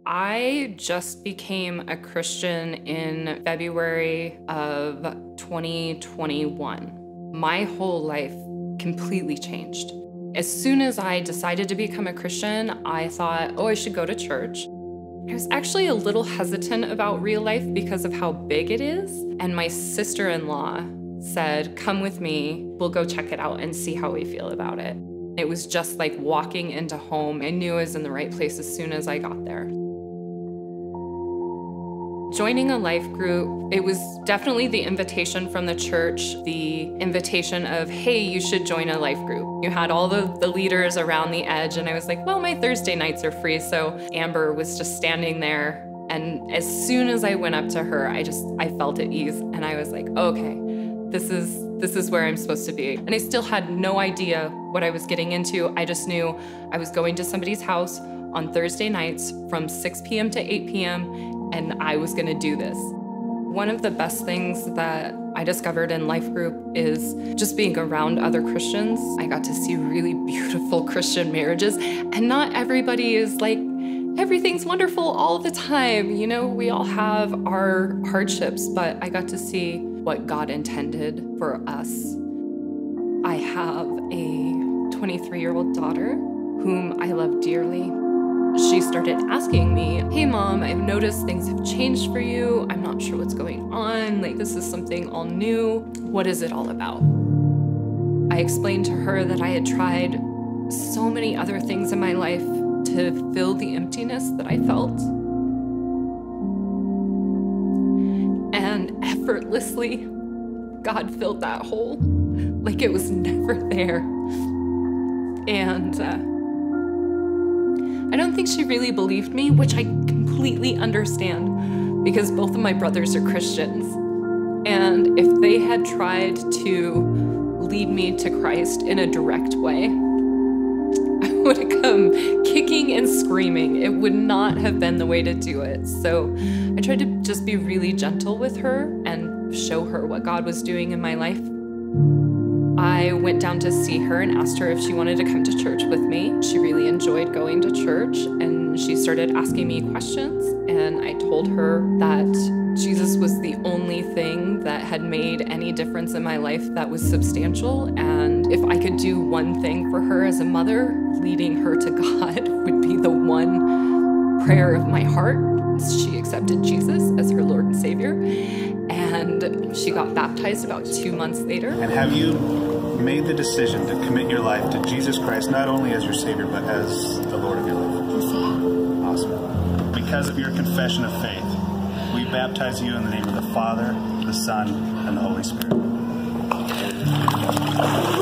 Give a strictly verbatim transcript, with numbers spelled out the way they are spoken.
I just became a Christian in February of twenty twenty-one. My whole life completely changed. As soon as I decided to become a Christian, I thought, oh, I should go to church. I was actually a little hesitant about Real Life because of how big it is. And my sister-in-law said, come with me, we'll go check it out and see how we feel about it. It was just like walking into home. I knew I was in the right place as soon as I got there. Joining a life group, it was definitely the invitation from the church, the invitation of, hey, you should join a life group. You had all the, the leaders around the edge, and I was like, well, my Thursday nights are free, so Amber was just standing there, and as soon as I went up to her, I just, I felt at ease, and I was like, okay, this is, this is where I'm supposed to be. And I still had no idea what I was getting into. I just knew I was going to somebody's house on Thursday nights from six p m to eight p m and I was gonna do this. One of the best things that I discovered in life group is just being around other Christians. I got to see really beautiful Christian marriages, and not everybody is like, everything's wonderful all the time. You know, we all have our hardships, but I got to see what God intended for us. I have a twenty-three-year-old daughter whom I love dearly. She started asking me, hey mom, I've noticed things have changed for you. I'm not sure what's going on. Like, this is something all new. What is it all about? I explained to her that I had tried so many other things in my life to fill the emptiness that I felt. And effortlessly, God filled that hole like it was never there. And uh, I don't think she really believed me, which I completely understand because both of my brothers are Christians. And if they had tried to lead me to Christ in a direct way, I would have come kicking and screaming. It would not have been the way to do it. So I tried to just be really gentle with her and show her what God was doing in my life. I went down to see her and asked her if she wanted to come to church with me. She really enjoyed going to church, and she started asking me questions, and I told her that Jesus was the only thing that had made any difference in my life that was substantial, and if I could do one thing for her as a mother, leading her to God would be the one prayer of my heart. She accepted Jesus as her Lord and Savior, and she got baptized about two months later. And have you made the decision to commit your life to Jesus Christ, not only as your Savior, but as the Lord of your life? Awesome. Because of your confession of faith, we baptize you in the name of the Father, the Son, and the Holy Spirit.